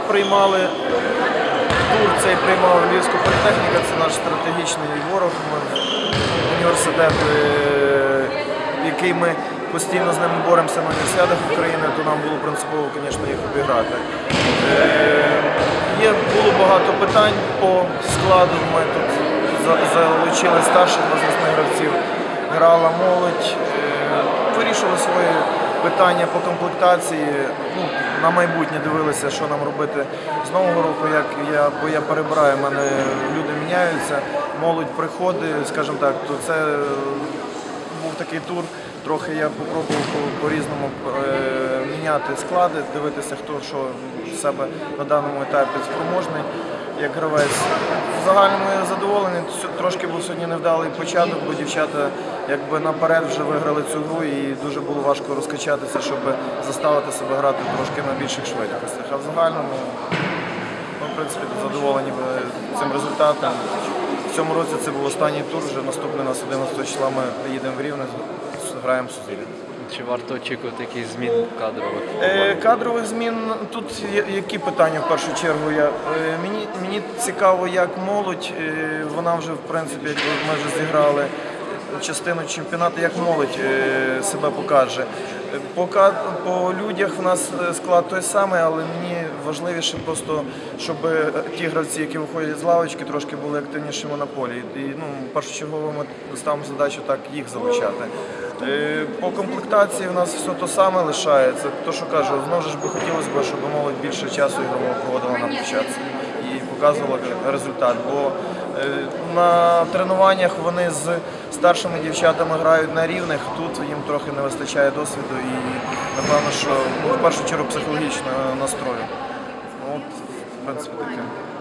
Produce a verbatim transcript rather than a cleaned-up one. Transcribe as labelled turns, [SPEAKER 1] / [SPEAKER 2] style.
[SPEAKER 1] приймали тур, цей приймав Львівську політехніку, це наш стратегічний ворог, університет, який ми постійно з ними боремося на універсіадах України, то нам було принципово, звісно, їх обіграти. Є, було багато питань по складу, ми тут залучили старших возрастних гравців, грала молодь, вирішили свої питання по комплектації, ну, на майбутнє дивилися, що нам робити з нового року, як я, бо я перебираю, в мене люди міняються, молодь приходить, скажімо так, то це був такий тур, трохи я спробував по-різному е, міняти склади, дивитися, хто що з себе на даному етапі спроможний, як гравець. В загальному я задоволений, трошки був сьогодні невдалий початок, бо дівчата якби наперед вже виграли цю гру і дуже було важко розкачатися, щоб заставити себе грати трошки на більших швидкостях. А в загальному, ну, в принципі, задоволені цим результатом. В цьому році це був останній тур, вже наступний нас одинадцятого числа ми приїдемо в Рівне, граємо в Сузір'я.
[SPEAKER 2] Чи варто очікувати якісь змін кадрових?
[SPEAKER 1] Е, кадрових змін, тут які питання в першу чергу? Я, е, мені, мені цікаво, як молодь, е, вона вже, в принципі, як ми вже зіграли частину чемпіонату, як молодь е, себе покаже. По, по людях в нас склад той самий, але мені важливіше просто, щоб ті гравці, які виходять з лавочки, трошки були активнішими на полі. І, ну, першочергово ми ставимо задачу так їх залучати. По комплектації в нас все те саме лишається. То, що кажу, знову ж би хотілося б, щоб молодь більше часу ігрового проводила на площадці і показувала результат. Бо на тренуваннях вони з старшими дівчатами грають на рівних, тут їм трохи не вистачає досвіду і, напевно, що, ну, в першу чергу психологічного настрою. От, в принципі, таке.